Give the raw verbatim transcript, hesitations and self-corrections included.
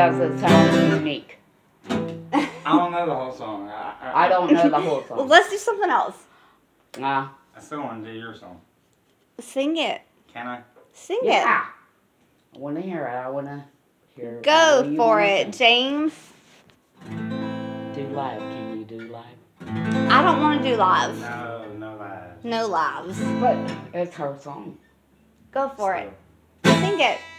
does it sound unique. I don't know the whole song. I, I, I don't know the whole song. Well, let's do something else. Nah. I still want to do your song. Sing it. Can I? Sing Yeah. I want to hear it. I want to hear it. what Go you for wanna it, sing. James. Do live. Can you do live? I don't want to do live. No, no lies. No lives. But it's her song. Go for it. Still. Sing it.